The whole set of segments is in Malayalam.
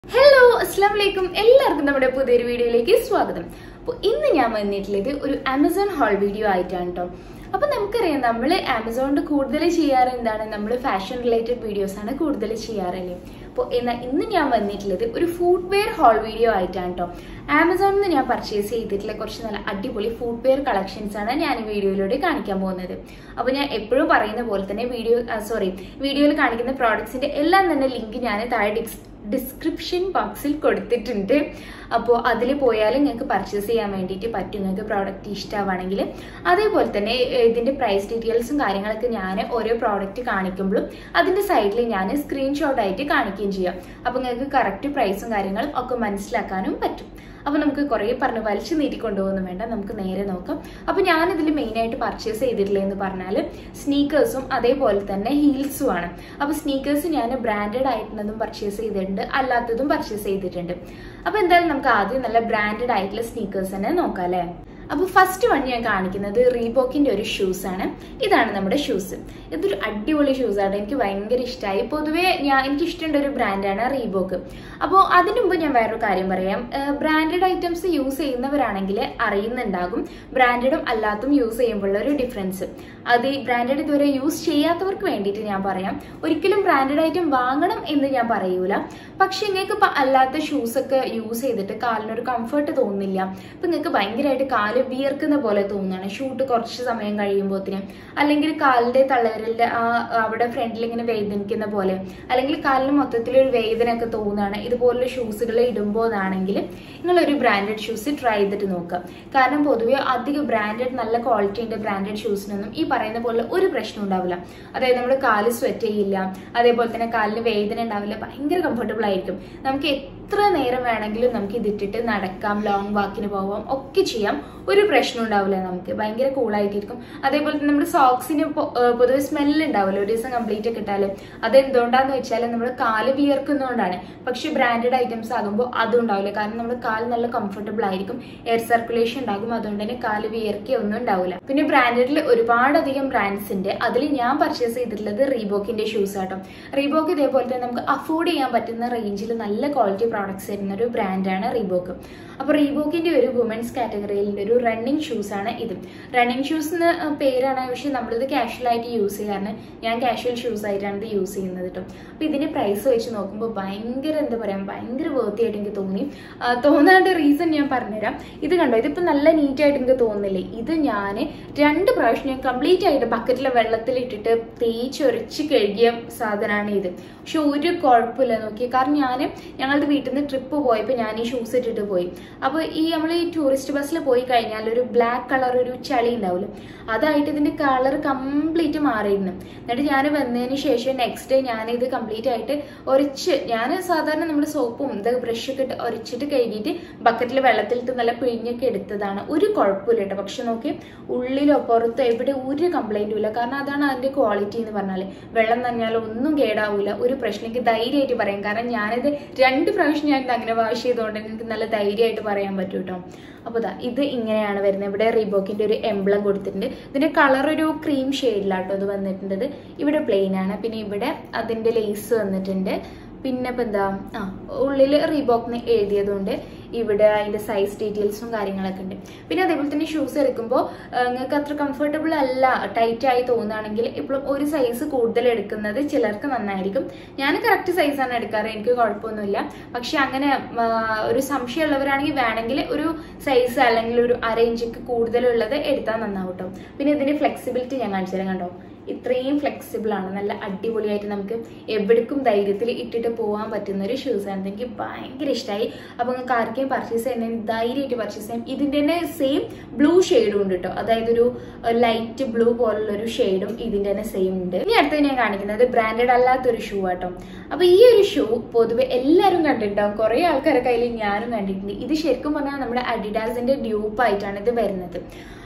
Hello, Assalamualaikum. എല്ലാവർക്കും നമ്മുടെ പുതിയൊരു വീഡിയോയിലേക്ക് സ്വാഗതം. അപ്പോൾ ഇന്ന് ഞാൻ വന്നിട്ടുള്ളത് ഒരു Amazon haul വീഡിയോ ആയിട്ടാണ് ട്ടോ. അപ്പോൾ നമുക്കറിയാം നമ്മൾ Amazonൽ കൂടുതൽ ചെയ്യാറ് എന്താണ് നമ്മൾ ഫാഷൻ റിലേറ്റഡ് വീഡിയോസ് ആണ് കൂടുതൽ ചെയ്യാറല്ലേ. അപ്പോൾ ഇന്ന് ഞാൻ വന്നിട്ടുള്ളത് ഒരു ഫുട്വെയർ haul വീഡിയോ ആയിട്ടാണ് ട്ടോ. Amazonൽ നിന്ന് ഞാൻ പർച്ചേസ് ചെയ്തിട്ടുള്ള കുറച്ച് നല്ല അടിപൊളി ഫുട്വെയർ കളക്ഷൻസ് ആണ് ഞാൻ ഈ വീഡിയോയിലൂടെ കാണിക്കാൻ പോകുന്നത്. അപ്പോൾ ഞാൻ എപ്പോഴും പറയുന്ന പോലെ തന്നെ വീഡിയോയിൽ കാണിക്കുന്ന പ്രോഡക്ട്സിന്റെ എല്ലാം തന്നെ ലിങ്ക് ഞാൻ താഴെ ഡിസ്ക്രിപ്ഷൻ ബോക്സിൽ കൊടുത്തിട്ടുണ്ട്. അപ്പോൾ അതിൽ പോയാലും നിങ്ങൾക്ക് പർച്ചേസ് ചെയ്യാൻ വേണ്ടിയിട്ട് പറ്റും. നിങ്ങൾക്ക് പ്രോഡക്റ്റ് ഇഷ്ടമാണെങ്കിൽ അതേപോലെ തന്നെ ഇതിന്റെ പ്രൈസ് ഡീറ്റെയിൽസും കാര്യങ്ങളൊക്കെ ഞാൻ ഓരോ പ്രോഡക്റ്റ് കാണിക്കുമ്പോഴും അതിന്റെ സൈഡിൽ ഞാൻ സ്ക്രീൻഷോട്ട് ആയിട്ട് കാണിക്കുകയും ചെയ്യാം. അപ്പോൾ നിങ്ങൾക്ക് കറക്റ്റ് പ്രൈസും കാര്യങ്ങളും ഒക്കെ മനസ്സിലാക്കാനും പറ്റും. അപ്പോൾ നമുക്ക് കുറേ പറഞ്ഞ് വലിച്ചു നീട്ടിക്കൊണ്ടുപോകുന്നു വേണ്ട, നമുക്ക് നേരെ നോക്കാം. അപ്പോൾ ഞാനിതിൽ മെയിനായിട്ട് പർച്ചേസ് ചെയ്തിട്ടില്ലെന്ന് പറഞ്ഞാൽ സ്നീക്കേഴ്സും അതേപോലെ തന്നെ ഹീൽസും ആണ്. അപ്പോൾ സ്നീക്കേഴ്സ് ഞാൻ ബ്രാൻഡഡ് ആയിട്ടുള്ളതും പർച്ചേസ് ചെയ്തിട്ടുണ്ട്, അല്ലാത്തതും പർച്ചേസ് ചെയ്തിട്ടുണ്ട്. അപ്പോൾ എന്തായാലും നമുക്ക് ആദ്യം നല്ല ബ്രാൻഡഡ് ആയിട്ടുള്ള സ്നീക്കേഴ്സ് തന്നെ നോക്കാം അല്ലേ. അപ്പോൾ ഫസ്റ്റ് വൺ ഞാൻ കാണിക്കുന്നത് റീബോക്കിന്റെ ഒരു ഷൂസ് ആണ്. ഇതാണ് നമ്മുടെ ഷൂസ്. ഇതൊരു അടിപൊളി ഷൂസ് ആണ്, എനിക്ക് ഭയങ്കര ഇഷ്ടമായി. പൊതുവേ എനിക്ക് ഇഷ്ടമുള്ള ഒരു ബ്രാൻഡാണ് റീബോക്ക്. അപ്പോൾ അതിനു മുമ്പ് ഞാൻ വേറൊരു കാര്യം പറയാം. ബ്രാൻഡഡ് ഐറ്റംസ് യൂസ് ചെയ്യുന്നവരാണെങ്കിൽ അറിയുന്നുണ്ടാകും ബ്രാൻഡഡും അല്ലാത്തതും യൂസ് ചെയ്യുമ്പോഴുള്ള ഒരു ഡിഫറൻസ്. അത് ഈ ബ്രാൻഡഡ് ഇതുവരെ യൂസ് ചെയ്യാത്തവർക്ക് വേണ്ടിയിട്ട് ഞാൻ പറയാം. ഒരിക്കലും ബ്രാൻഡഡ് ഐറ്റം വാങ്ങണം എന്ന് ഞാൻ പറയൂല. പക്ഷെ നിങ്ങൾക്ക് ഇപ്പൊ അല്ലാത്ത ഷൂസ് ഒക്കെ യൂസ് ചെയ്തിട്ട് കാലിനൊരു കംഫർട്ട് തോന്നുന്നില്ല, ഇപ്പൊ നിങ്ങൾക്ക് ഭയങ്കരമായിട്ട് കാല് വിയർക്കുന്ന പോലെ തോന്നുകയാണ് ഷൂട്ട് കുറച്ച് സമയം കഴിയുമ്പോഴത്തേന്, അല്ലെങ്കിൽ കാലിന്റെ തളരലിന്റെ അവിടെ ഫ്രണ്ടിൽ ഇങ്ങനെ വേദനിക്കുന്ന പോലെ, അല്ലെങ്കിൽ കാലിന് മൊത്തത്തിലൊരു വേദന ഒക്കെ തോന്നുകയാണ് ഇതുപോലുള്ള ഷൂസുകൾ ഇടുമ്പോഴാണെങ്കിൽ നിങ്ങൾ ഒരു ബ്രാൻഡഡ് ഷൂസ് ട്രൈ ചെയ്തിട്ട് നോക്കുക. കാരണം പൊതുവെ അധികം ബ്രാൻഡഡ് നല്ല ക്വാളിറ്റിന്റെ ബ്രാൻഡഡ് ഷൂസിനൊന്നും ഈ പറയുന്ന പോലെ ഒരു പ്രശ്നം ഉണ്ടാവില്ല. അതായത് നമ്മുടെ കാല് സ്വെറ്റ് ചെയ്യില്ല, അതേപോലെ തന്നെ കാലിന് വേദന ഉണ്ടാവില്ല, ഭയങ്കര കംഫർട്ടബിൾ ആയിരിക്കും. നമുക്ക് എത്ര നേരം വേണമെങ്കിലും നമുക്ക് ഇതിട്ടിട്ട് നടക്കാം, ലോങ് വാക്കിന് പോവാം, ഒക്കെ ചെയ്യാം, ഒരു പ്രശ്നം ഉണ്ടാവില്ല. നമുക്ക് ഭയങ്കര കൂളായിട്ടിരിക്കും. അതേപോലെ തന്നെ നമ്മുടെ സോക്സിന് പൊതുവെ സ്മെല്ല് ഉണ്ടാവില്ല ഒരു ദിവസം കംപ്ലീറ്റ് ഒക്കെ ഇട്ടാല്. അതെന്തുകൊണ്ടാന്ന് വെച്ചാൽ നമ്മുടെ കാല് വിയർക്കുന്നതുകൊണ്ടാണ്. പക്ഷെ ബ്രാൻഡഡ് ഐറ്റംസ് ആകുമ്പോൾ അതും ഉണ്ടാവില്ല. കാരണം നമ്മുടെ കാല് നല്ല കംഫർട്ടബിൾ ആയിരിക്കും, എയർ സർക്കുലേഷൻ ഉണ്ടാകും, അതുകൊണ്ട് തന്നെ കാല് വിയർക്കൊന്നും ഉണ്ടാവില്ല. പിന്നെ ബ്രാൻഡഡിൽ ഒരുപാടധികം ബ്രാൻഡ്സ് ഉണ്ട്. അതിൽ ഞാൻ പർച്ചേസ് ചെയ്തിട്ടുള്ളത് റീബോക്കിന്റെ ഷൂസ് ആട്ടോ. റീബോക്ക് ഇതേപോലെ തന്നെ നമുക്ക് അഫോർഡ് ചെയ്യാൻ പറ്റുന്ന റേഞ്ചിൽ നല്ല ക്വാളിറ്റി പ്രോഡക്ട്സ് തരുന്ന ഒരു ബ്രാൻഡാണ് റീബോക്ക്. അപ്പൊ റീബോക്കിന്റെ ഒരു വുമൻസ് കാറ്റഗറിയിലെ ഒരു റണ്ണിങ് ഷൂസ് ആണ് ഇത്. റണ്ണിങ് ഷൂസ് എന്ന പേരാണ്, പക്ഷെ നമ്മളിത് കാഷ്വൽ ആയിട്ട് യൂസ് ചെയ്യാറുണ്ട്. ഞാൻ കാഷ്വൽ ഷൂസ് ആയിട്ടാണ് ഇത് യൂസ് ചെയ്യുന്നത് കേട്ടോ. അപ്പൊ ഇതിന്റെ പ്രൈസ് വെച്ച് നോക്കുമ്പോൾ ഭയങ്കര ഭയങ്കര വേർത്തി ആയിട്ട് എനിക്ക് തോന്നാണ്ട് റീസൺ ഞാൻ പറഞ്ഞുതരാം. ഇത് കണ്ടോ, ഇതിപ്പോ നല്ല നീറ്റ് ആയിട്ട് എനിക്ക് തോന്നുന്നില്ലേ. ഇത് ഞാൻ 2 പ്രാവശ്യം ഞാൻ കംപ്ലീറ്റ് ആയിട്ട് ബക്കറ്റിലെ വെള്ളത്തിൽ ഇട്ടിട്ട് തേച്ചൊരച്ച് കഴുകിയ സാധനമാണ് ഇത്. പക്ഷെ ഒരു കുഴപ്പമില്ല നോക്കി. കാരണം ഞങ്ങളുടെ വീട്ടിൽ നിന്ന് ട്രിപ്പ് പോയപ്പോൾ ഞാൻ ഈ ഷൂസ് ഇട്ടിട്ട് പോയി. അപ്പൊ നമ്മൾ ഈ ടൂറിസ്റ്റ് ബസ്സിൽ പോയി കഴിഞ്ഞാൽ ഒരു ബ്ലാക്ക് കളർ ഒരു ചളി ഉണ്ടാവില്ല, അതായിട്ട് ഇതിന്റെ കളർ കംപ്ലീറ്റ് മാറിയിരുന്നു. എന്നിട്ട് ഞാൻ വന്നതിന് ശേഷം നെക്സ്റ്റ് ഡേ ഞാൻ ഇത് കംപ്ലീറ്റ് ആയിട്ട് ഞാൻ സാധാരണ നമ്മുടെ സോപ്പും ബ്രഷൊക്കെ ഇട്ട് ഒരച്ചിട്ട് കഴുകിയിട്ട് ബക്കറ്റിൽ വെള്ളത്തിലിട്ട് നല്ല പിഴിഞ്ഞൊക്കെ എടുത്തതാണ്. ഒരു കുഴപ്പമില്ല കേട്ടോ. പക്ഷെ നോക്കി ഉള്ളിലോ പുറത്തോ എവിടെ ഒരു കംപ്ലൈന്റും ഇല്ല. കാരണം അതാണ് അതിന്റെ ക്വാളിറ്റി എന്ന് പറഞ്ഞാൽ. വെള്ളം നനഞ്ഞാലോ ഒന്നും കേടാവൂല, ഒരു പ്രശ്നം. എനിക്ക് ധൈര്യമായിട്ട് പറയാം. കാരണം ഞാനിത് 2 പ്രാവശ്യം ഞാൻ അങ്ങനെ വാഷ് ചെയ്തുകൊണ്ട് എനിക്ക് നല്ല ധൈര്യമായിട്ട് പറയാൻ പറ്റും കേട്ടോ. അപ്പൊ ഇത് ഇങ്ങനെയാണ് വരുന്നത്. ഇവിടെ റീബോക്കിന്റെ ഒരു എംബ്ലം കൊടുത്തിട്ടുണ്ട്. ഇതിന്റെ കളർ ഒരു ക്രീം ഷെയ്ഡിലാട്ടോ ഇത് വന്നിട്ടുണ്ട്. ഇവിടെ പ്ലെയിൻ ആണ്. പിന്നെ ഇവിടെ അതിന്റെ ലേസ് വന്നിട്ടുണ്ട്. പിന്നെ ഇപ്പൊ ഉള്ളിൽ റീബോക്കിന് എഴുതിയതുകൊണ്ട് ഇവിടെ അതിന്റെ സൈസ് ഡീറ്റെയിൽസും കാര്യങ്ങളൊക്കെ ഉണ്ട്. പിന്നെ അതേപോലെ തന്നെ ഷൂസ് എടുക്കുമ്പോൾ നിങ്ങൾക്ക് അത്ര കംഫർട്ടബിൾ അല്ല, ടൈറ്റ് ആയി തോന്നുകയാണെങ്കിൽ ഇപ്പോഴും ഒരു സൈസ് കൂടുതൽ എടുക്കുന്നത് ചിലർക്ക് നന്നായിരിക്കും. ഞാൻ കറക്റ്റ് സൈസാണ് എടുക്കാറ്, എനിക്ക് കുഴപ്പമൊന്നുമില്ല. പക്ഷെ അങ്ങനെ ഒരു സംശയമുള്ളവരാണെങ്കിൽ വേണമെങ്കിൽ ഒരു സൈസ് അല്ലെങ്കിൽ ഒരു 1/2 ഇഞ്ച് കൂടുതലുള്ളത് എടുത്താൽ നന്നാവും കേട്ടോ. പിന്നെ ഇതിന്റെ ഫ്ലെക്സിബിലിറ്റി ഞാൻ കാണിച്ചു തരാം. കണ്ടോ, ഇത്രയും ഫ്ലെക്സിബിൾ ആണ്, നല്ല അടിപൊളിയായിട്ട് നമുക്ക് എവിടേക്കും ധൈര്യത്തിൽ ഇട്ടിട്ട് പോകാൻ പറ്റുന്ന ഒരു ഷൂസ് ആണ്. എനിക്ക് ഭയങ്കര ഇഷ്ടമായി. അപ്പൊ നിങ്ങൾക്ക് ആർക്കെയും പർച്ചേസ് ചെയ്യുന്നതിന് ധൈര്യമായിട്ട് പർച്ചേസ് ചെയ്യാം. ഇതിന്റെ തന്നെ സെയിം ബ്ലൂ ഷെയ്ഡും ഉണ്ട് കേട്ടോ. അതായത് ഒരു ലൈറ്റ് ബ്ലൂ പോലുള്ള ഒരു ഷെയ്ഡും ഇതിന്റെ തന്നെ സെയിം ഉണ്ട്. ഇനി അടുത്തത് ഞാൻ കാണിക്കുന്നത് ബ്രാൻഡഡ് അല്ലാത്തൊരു ഷൂ ആട്ടോ. അപ്പൊ ഈ ഒരു ഷൂ പൊതുവെ എല്ലാവരും കണ്ടിട്ടുണ്ടാവും, കുറെ ആൾക്കാരുടെ കയ്യിൽ ഞാനും കണ്ടിട്ടുണ്ട്. ഇത് ശരിക്കും പറഞ്ഞാൽ നമ്മുടെ അഡിഡാസിന്റെ ഡ്യൂപ്പ് ആയിട്ടാണ് ഇത് വരുന്നത്.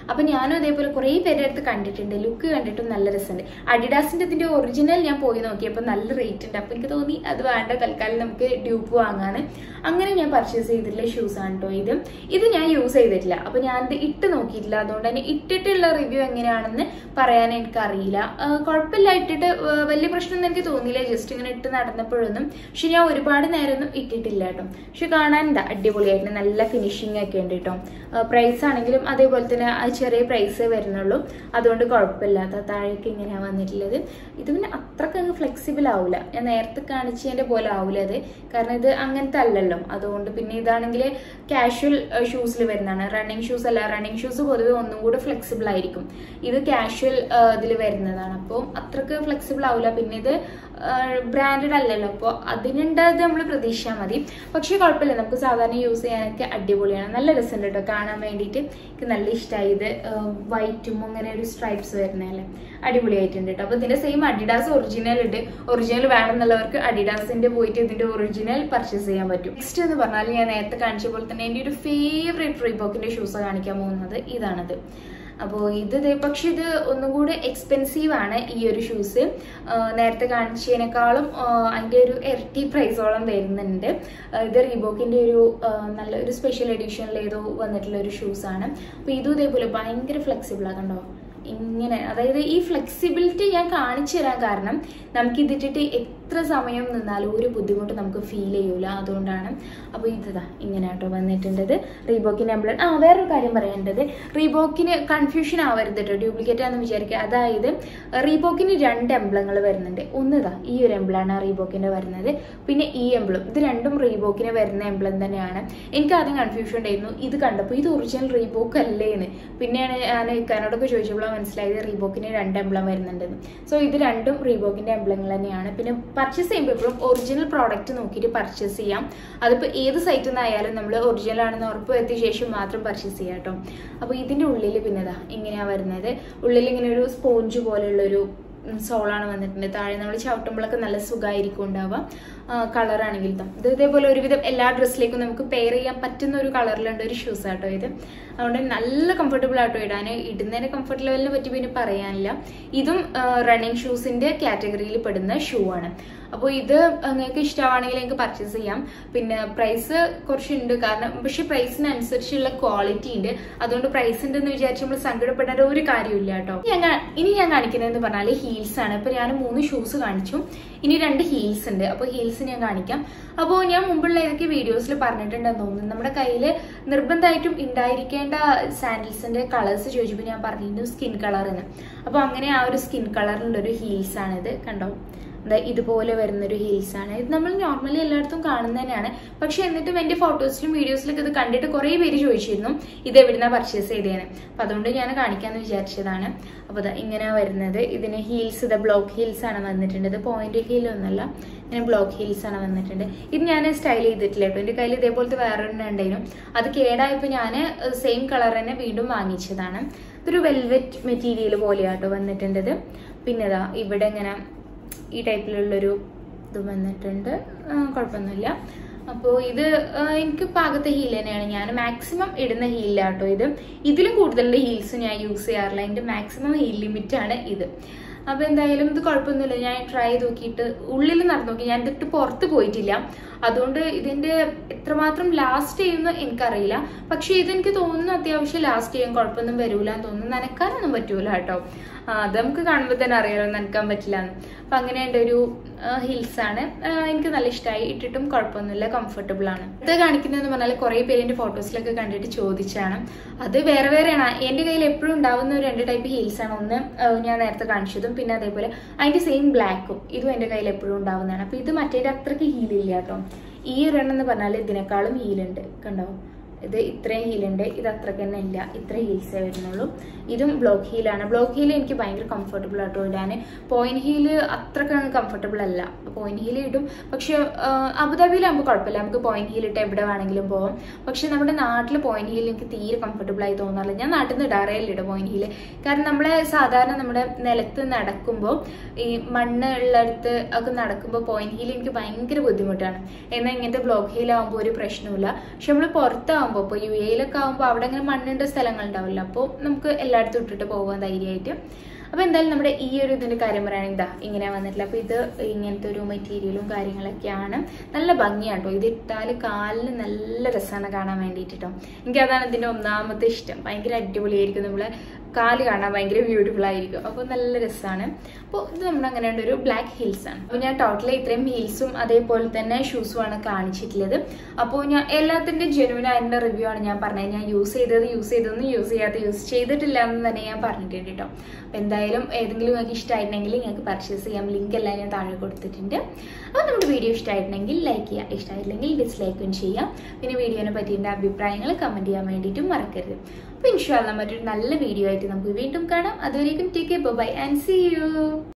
അപ്പോൾ ഞാനും അതേപോലെ കുറേ പേരുടെ അടുത്ത് കണ്ടിട്ടുണ്ട്, ലുക്ക് കണ്ടിട്ടും നല്ല രസമുണ്ട്. അഡിഡാസിൻ്റെ ഇതിൻ്റെ ഒറിജിനൽ ഞാൻ പോയി നോക്കിയപ്പോൾ നല്ല റേറ്റ് ഉണ്ട്. അപ്പോൾ എനിക്ക് തോന്നി അത് വേണ്ട, തൽക്കാലം നമുക്ക് ഡ്യൂപ്പ് വാങ്ങാൻ. അങ്ങനെ ഞാൻ പർച്ചേസ് ചെയ്തിട്ടുള്ള ഷൂസാണ് കേട്ടോ ഇത് ഞാൻ യൂസ് ചെയ്തിട്ടില്ല, അപ്പോൾ ഞാനിത് ഇട്ട് നോക്കിയിട്ടില്ല. അതുകൊണ്ട് തന്നെ ഇട്ടിട്ടുള്ള റിവ്യൂ എങ്ങനെയാണെന്ന് പറയാൻ എനിക്കറിയില്ല. കുഴപ്പമില്ല, ഇട്ടിട്ട് വലിയ പ്രശ്നമൊന്നും എനിക്ക് തോന്നിയില്ല, ജസ്റ്റ് ഇങ്ങനെ ഇട്ട് നടന്നപ്പോഴൊന്നും. പക്ഷെ ഞാൻ ഒരുപാട് നേരമൊന്നും ഇട്ടിട്ടില്ല കേട്ടോ. പക്ഷെ കാണാൻ എന്താ അടിപൊളിയായിട്ട് നല്ല ഫിനിഷിംഗ് ഒക്കെ ഉണ്ട് കേട്ടോ. പ്രൈസ് ആണെങ്കിലും അതേപോലെ തന്നെ ചെറിയ പ്രൈസേ വരുന്നുള്ളൂ, അതുകൊണ്ട് കുഴപ്പമില്ലാത്ത താഴേക്ക് ഇങ്ങനെയാണ് വന്നിട്ടുള്ളത്. ഇത് പിന്നെ അത്രക്ക് അങ്ങ് ഫ്ലെക്സിബിൾ ആവില്ല, ഞാൻ നേരത്തെ കാണിച്ചതിൻ്റെ പോലെ ആവില്ല അത്, കാരണം ഇത് അങ്ങനത്തെ അല്ലല്ലോ. അതുകൊണ്ട് പിന്നെ ഇതാണെങ്കിൽ കാഷ്വൽ ഷൂസിൽ വരുന്നതാണ്, റണ്ണിങ് ഷൂസ് അല്ല. റണ്ണിങ് ഷൂസ് പൊതുവെ ഒന്നും കൂടെ ഫ്ലെക്സിബിൾ ആയിരിക്കും, ഇത് കാഷ്വൽ ഇതിൽ വരുന്നതാണ്, അപ്പോൾ അത്രക്ക് ഫ്ലെക്സിബിൾ ആവില്ല. പിന്നെ ഇത് ബ്രാൻഡഡ് അല്ലല്ലോ, അപ്പോൾ അതിനുണ്ടത് നമ്മൾ പ്രതീക്ഷിച്ചാൽ മതി. പക്ഷേ കുഴപ്പമില്ല, നമുക്ക് സാധാരണ യൂസ് ചെയ്യാനൊക്കെ അടിപൊളിയാണ്. നല്ല രസമുണ്ട് കേട്ടോ കാണാൻ വേണ്ടിയിട്ട്, എനിക്ക് നല്ല ഇഷ്ടമായി. ഇത് വൈറ്റും അങ്ങനെ ഒരു സ്ട്രൈപ്സ് വരുന്നതല്ലേ, അടിപൊളിയായിട്ടുണ്ട് കേട്ടോ. അപ്പോൾ ഇതിന്റെ സെയിം അഡിഡാസ് ഒറിജിനൽ ഉണ്ട്, ഒറിജിനൽ വേണമെന്നുള്ളവർക്ക് അഡിഡാസിന്റെ പോയിട്ട് ഇതിന്റെ ഒറിജിനൽ പർച്ചേസ് ചെയ്യാൻ പറ്റും. നെക്സ്റ്റ് എന്ന് പറഞ്ഞാൽ ഞാൻ നേരത്തെ കാണിച്ച പോലെ തന്നെ എൻ്റെ ഒരു ഫേവറേറ്റ് റീബോക്കിന്റെ ഷൂസ് കാണിക്കാൻ പോകുന്നത് ഇതാണത്. അപ്പോൾ പക്ഷെ ഇത് ഒന്നും കൂടെ എക്സ്പെൻസീവ് ആണ് ഈ ഒരു ഷൂസ്. നേരത്തെ കാണിച്ചതിനേക്കാളും അതിൻ്റെ ഒരു ഇരട്ടി പ്രൈസോളം വരുന്നുണ്ട്. ഇത് റീബോക്കിൻ്റെ ഒരു നല്ലൊരു സ്പെഷ്യൽ എഡിഷനിൽ ഏതോ വന്നിട്ടുള്ള ഒരു ഷൂസാണ്. അപ്പോൾ ഇതും ഇതേപോലെ ഭയങ്കര ഫ്ലെക്സിബിൾ ആകണ്ടോ ഇങ്ങനെ. അതായത് ഈ ഫ്ലെക്സിബിലിറ്റി ഞാൻ കാണിച്ചു തരാൻ കാരണം നമുക്ക് ഇതിട്ടിട്ട് എത്ര സമയം നിന്നാലും ഒരു ബുദ്ധിമുട്ട് നമുക്ക് ഫീൽ ചെയ്യൂല, അതുകൊണ്ടാണ്. അപ്പോൾ ഇതാ ഇങ്ങനെ കേട്ടോ വന്നിട്ടുണ്ടത് റീബോക്കിൻ്റെ എംബ്ലം. വേറൊരു കാര്യം പറയേണ്ടത്, റീബോക്കിന് കൺഫ്യൂഷൻ ആവരുത് കേട്ടോ, ഡ്യൂപ്ലിക്കേറ്റ് ആണെന്ന് വിചാരിക്കുക. അതായത് റീബോക്കിന് 2 എംബ്ലങ്ങൾ വരുന്നുണ്ട്. ഒന്നിതാ ഈ ഒരു എംബ്ലാണ് റീബോക്കിൻ്റെ വരുന്നത്, പിന്നെ ഈ എംബ്ലം. ഇത് രണ്ടും റീബോക്കിന് വരുന്ന എംബ്ലം തന്നെയാണ്. എനിക്ക് ആദ്യം കൺഫ്യൂഷൻ ഉണ്ടായിരുന്നു, ഇത് കണ്ടപ്പോൾ ഇത് ഒറിജിനൽ റീബോക്ക് അല്ലേന്ന്. പിന്നെയാണ് ഞാൻ ഇക്കാനോടൊക്കെ ചോദിച്ചപ്പോൾ മനസ്സിലായത് റീബോക്കിന് 2 എംബ്ലം വരുന്നുണ്ടെന്ന്. സോ ഇത് രണ്ടും റീബോക്കിന്റെ എംബ്ലങ്ങൾ തന്നെയാണ്. പിന്നെ പർച്ചേസ് ചെയ്യുമ്പോൾ എപ്പോഴും ഒറിജിനൽ പ്രോഡക്റ്റ് നോക്കിയിട്ട് പർച്ചേസ് ചെയ്യാം. അതിപ്പോൾ ഏത് സൈറ്റിൽ നിന്നായാലും നമ്മൾ ഒറിജിനൽ ആണെന്ന് ഉറപ്പ് വരുത്തിയ ശേഷം മാത്രം പർച്ചേസ് ചെയ്യാം കേട്ടോ. അപ്പോൾ ഇതിന്റെ ഉള്ളിൽ പിന്നെ ഇതാ ഇങ്ങനെയാണ് വരുന്നത്. ഉള്ളിൽ ഇങ്ങനെ ഒരു സ്പോഞ്ച് പോലെയുള്ളൊരു സോളാണ് വന്നിട്ടുണ്ട്. താഴെ നമ്മൾ ചവിട്ടുമ്പോഴൊക്കെ നല്ല സുഖമായിരിക്കും ഉണ്ടാവുക. കളറാണെങ്കിൽ ഇത് ഇതേപോലെ ഒരുവിധം എല്ലാ ഡ്രസ്സിലേക്കും നമുക്ക് പെയർ ചെയ്യാൻ പറ്റുന്ന ഒരു കളറിലുണ്ട് ഒരു ഷൂസ് ആട്ടോ ഇത്. അതുകൊണ്ട് നല്ല കംഫർട്ടബിൾ ആട്ടോ ഇടാൻ. ഇടുന്നതിന്റെ കംഫർട്ട് ലെവലിനെ പറ്റി പിന്നെ പറയാനില്ല. ഇതും റണ്ണിങ് ഷൂസിന്റെ കാറ്റഗറിയിൽ പെടുന്ന ഷൂ ആണ്. അപ്പോൾ ഇത് നിങ്ങൾക്ക് ഇഷ്ടമാണെങ്കിൽ നിങ്ങൾക്ക് പർച്ചേസ് ചെയ്യാം. പിന്നെ പ്രൈസ് കുറച്ചുണ്ട്, കാരണം പക്ഷെ പ്രൈസിനനുസരിച്ചുള്ള ക്വാളിറ്റി ഉണ്ട്. അതുകൊണ്ട് പ്രൈസ് ഉണ്ടെന്ന് വിചാരിച്ച് നമ്മൾ സങ്കടപ്പെടേണ്ട ഒരു കാര്യമില്ല കേട്ടോ. ഇനി ഞാൻ കാണിക്കുന്നതെന്ന് പറഞ്ഞാൽ ഹീൽസ് ആണ്. ഇപ്പൊ ഞാൻ 3 ഷൂസ് കാണിച്ചു, ഇനി 2 ഹീൽസ് ഉണ്ട്. അപ്പോൾ ഹീൽസ് ഞാൻ കാണിക്കാം. അപ്പോൾ ഞാൻ മുമ്പുള്ള ഏതൊക്കെ വീഡിയോസിൽ പറഞ്ഞിട്ടുണ്ടെന്ന് തോന്നുന്നു, നമ്മുടെ കയ്യിൽ നിർബന്ധമായിട്ടും ഉണ്ടായിരിക്കേണ്ട സാൻഡിൽസിന്റെ കളേഴ്സ് ചോദിച്ചപ്പോൾ ഞാൻ പറഞ്ഞിട്ടുണ്ട് സ്കിൻ കളർ എന്ന്. അപ്പോൾ അങ്ങനെ ആ ഒരു സ്കിൻ കളറിലുള്ള ഒരു ഹീൽസ് ആണിത്, കണ്ടോ. ഇതുപോലെ വരുന്നൊരു ഹീൽസ് ആണ്. ഇത് നമ്മൾ നോർമലി എല്ലായിടത്തും കാണുന്നത് തന്നെയാണ്. പക്ഷെ എന്നിട്ടും എന്റെ ഫോട്ടോസിലും വീഡിയോസിലൊക്കെ ഇത് കണ്ടിട്ട് കുറെ പേര് ചോദിച്ചിരുന്നു ഇത് എവിടുന്നാ പർച്ചേസ് ചെയ്തേന്ന്. അപ്പൊ അതുകൊണ്ട് ഞാൻ കാണിക്കാന്ന് വിചാരിച്ചതാണ്. അപ്പൊ ഇങ്ങനെ വരുന്നത്, ഇതിന് ഹീൽസ് ഇത് ബ്ലോക്ക് ഹീൽസ് ആണ് വന്നിട്ടുണ്ട്. ഇത് പോയിന്റ് ഹീൽ ഒന്നല്ല, ഇങ്ങനെ ബ്ലോക്ക് ഹീൽസ് ആണ് വന്നിട്ടുണ്ട്. ഇത് ഞാൻ സ്റ്റൈൽ ചെയ്തിട്ടില്ല കേട്ടോ. എന്റെ കയ്യിൽ ഇതേപോലത്തെ വേറൊരെണ്ണം ഉണ്ടായിരുന്നു, അത് കേടായപ്പോൾ ഞാൻ സെയിം കളർ തന്നെ വീണ്ടും വാങ്ങിച്ചതാണ്. ഇതൊരു വെൽവെറ്റ് മെറ്റീരിയൽ പോലെയാട്ടോ വന്നിട്ടുണ്ടത്. പിന്നെ ഇതാ ഇവിടെ ഇങ്ങനെ ഈ ടൈപ്പിലുള്ളൊരു ഇത് വന്നിട്ടുണ്ട്, കുഴപ്പമൊന്നുമില്ല. അപ്പോൾ ഇത് എനിക്ക് പാകത്തെ ഹീൽ തന്നെയാണ്. ഞാൻ മാക്സിമം ഇടുന്ന ഹീലാട്ടോ ഇത്. ഇതിലും കൂടുതലുള്ള ഹീൽസ് ഞാൻ യൂസ് ചെയ്യാറില്ല, എൻ്റെ മാക്സിമം ഹീൽ ലിമിറ്റ് ആണ് ഇത്. അപ്പൊ എന്തായാലും ഇത് കുഴപ്പമൊന്നുമില്ല. ഞാൻ ട്രൈ ചെയ്ത് നോക്കിയിട്ട് ഉള്ളിൽ നടന്നു നോക്കി, ഞാൻ ഇതിട്ട് പുറത്ത് പോയിട്ടില്ല. അതുകൊണ്ട് ഇതിന്റെ എത്രമാത്രം ലാസ്റ്റ് ചെയ്യുമെന്ന് എനിക്കറിയില്ല. പക്ഷെ ഇതെനിക്ക് തോന്നുന്നു അത്യാവശ്യം ലാസ്റ്റ് ചെയ്യാൻ കുഴപ്പമൊന്നും വരൂല എന്ന് തോന്നുന്നു. നനക്കാനൊന്നും പറ്റൂല കേട്ടോ. അത് നമുക്ക് കാണുമ്പോൾ തന്നെ അറിയാലോ നനക്കാൻ പറ്റില്ല എന്ന്. അപ്പൊ അങ്ങനെയുണ്ട് ഒരു ഹീൽസ് ആണ്. എനിക്ക് നല്ല ഇഷ്ടമായി, ഇട്ടിട്ടും കുഴപ്പമൊന്നുമില്ല, കംഫർട്ടബിൾ ആണ്. ഇത് കാണിക്കുന്നതെന്ന് പറഞ്ഞാൽ കുറെ പേര് എന്റെ ഫോട്ടോസിലൊക്കെ കണ്ടിട്ട് ചോദിച്ചാണ്. അത് വേറെ വേറെയാണ്. എന്റെ കയ്യിൽ എപ്പോഴും ഉണ്ടാവുന്ന ഒരു 2 ടൈപ്പ് ഹീൽസ് ആണ്. ഒന്ന് ഞാൻ നേരത്തെ കാണിച്ചതും, പിന്നെ അതേപോലെ അതിന്റെ സെയിം ബ്ലാക്കും ഇതും എന്റെ കയ്യിൽ എപ്പോഴും ഉണ്ടാവുന്നതാണ്. അപ്പൊ ഇത് മറ്റേ അത്രയ്ക്ക് ഹീലില്ല കേട്ടോ. ഈ ഒരെണ്ണം എന്ന് പറഞ്ഞാൽ ഇതിനേക്കാളും ഹീലുണ്ട്, കണ്ടോ. ഇത് ഇത്രയും ഹീലുണ്ട്, ഇത് അത്രയ്ക്ക് തന്നെ ഇല്ല, ഇത്ര ഹീൽസേ വരുന്നുള്ളൂ. ഇതും ബ്ലോക്ക് ഹീലാണ്. ബ്ലോക്ക് ഹീൽ എനിക്ക് ഭയങ്കര കംഫർട്ടബിൾ ആട്ടോ ഇടാൻ. പോയിന്റ് ഹീല് അത്രയ്ക്ക് കംഫർട്ടബിൾ അല്ല. പോയിന്റ് ഹീൽ ഇടും, പക്ഷെ അബുദാബിയിലാകുമ്പോൾ കുഴപ്പമില്ല, നമുക്ക് പോയിന്റ് ഹീൽ ഇട്ട് എവിടെ വേണമെങ്കിലും പോകാം. പക്ഷെ നമ്മുടെ നാട്ടിൽ പോയിന്റ് ഹീൽ എനിക്ക് തീരെ കംഫർട്ടബിൾ ആയി തോന്നാറില്ല. ഞാൻ നാട്ടിൽ നിന്ന് ഇടാറേ ഇല്ല പോയിന്റ് ഹീല്. കാരണം നമ്മുടെ നിലത്ത് നടക്കുമ്പോൾ ഈ മണ്ണ് ഉള്ളടുത്ത് ഒക്കെ നടക്കുമ്പോൾ പോയിന്റ് ഹീൽ എനിക്ക് ഭയങ്കര ബുദ്ധിമുട്ടാണ്. എന്നാൽ ഇങ്ങനത്തെ ബ്ലോക്ക് ഹീൽ ആകുമ്പോൾ ഒരു പ്രശ്നമില്ല. പക്ഷെ നമ്മൾ പുറത്താകുമ്പോൾ ആകുമ്പോൾ ഇപ്പോൾ UAE-ലൊക്കെ ആകുമ്പോൾ അവിടെ അങ്ങനെ മണ്ണിൻ്റെ സ്ഥലങ്ങളുണ്ടാവില്ല. അപ്പോൾ നമുക്ക് എല്ലായിടത്തും ഇട്ടിട്ട് പോകാൻ ധൈര്യമായിട്ട്. അപ്പോൾ എന്തായാലും നമ്മുടെ ഈ ഒരു ഇതിൻ്റെ കാര്യം പറയുകയാണെങ്കിൽ ഇതാ ഇങ്ങനെ വന്നിട്ടില്ല. അപ്പോൾ ഇത് ഇങ്ങനത്തെ ഒരു മെറ്റീരിയലും കാര്യങ്ങളൊക്കെയാണ്. നല്ല ഭംഗിയാണ് കേട്ടോ. ഇത് ഇട്ടാൽ കാലിന് നല്ല രസമാണ് കാണാൻ വേണ്ടിയിട്ട് കേട്ടോ. എനിക്കതാണ് ഇതിൻ്റെ ഒന്നാമത്തെ ഇഷ്ടം. ഭയങ്കര അടിപൊളിയായിരിക്കും. നമ്മളെ കാല് കാണാൻ ഭയങ്കര ബ്യൂട്ടിഫുൾ ആയിരിക്കും. അപ്പോൾ നല്ല രസമാണ്. അപ്പോൾ ഇത് നമ്മുടെ അങ്ങനെയുണ്ട് ഒരു ബ്ലാക്ക് ഹീൽസ് ആണ്. അപ്പോൾ ഞാൻ ടോട്ടലി ഇത്രയും ഹീൽസും അതേപോലെ തന്നെ ഷൂസുമാണ് കാണിച്ചിട്ടുള്ളത്. അപ്പോൾ ഞാൻ എല്ലാത്തിൻ്റെ ജെനുവിൻ ആയിട്ടുള്ള റിവ്യൂ ആണ് ഞാൻ പറഞ്ഞത്. ഞാൻ യൂസ് ചെയ്തതെന്ന് യൂസ് ചെയ്തിട്ടില്ല എന്ന് തന്നെ ഞാൻ പറഞ്ഞിട്ടുണ്ട് കേട്ടോ. അപ്പോൾ എന്തായാലും ഏതെങ്കിലും നിങ്ങൾക്ക് ഇഷ്ടമായിട്ടുണ്ടെങ്കിൽ നിങ്ങൾക്ക് പർച്ചേസ് ചെയ്യാം. ലിങ്ക് എല്ലാം ഞാൻ താഴെ കൊടുത്തിട്ടുണ്ട്. അപ്പോൾ നമ്മുടെ വീഡിയോ ഇഷ്ടമായിട്ടുണ്ടെങ്കിൽ ലൈക്ക് ചെയ്യുക, ഇഷ്ടമായിട്ടില്ലെങ്കിൽ ഡിസ്ലൈക്കും ചെയ്യാം. പിന്നെ വീഡിയോനെ പറ്റിയുള്ള അഭിപ്രായങ്ങൾ കമൻറ്റ് ചെയ്യാൻ വേണ്ടിയിട്ടും മറക്കരുത്. അപ്പോൾ ഇൻഷാ അല്ലാഹ് മറ്റൊരു നല്ല വീഡിയോ ആയിട്ട് നമുക്ക് വീണ്ടും കാണാം. അതുവരേക്കും take care, bye and see U.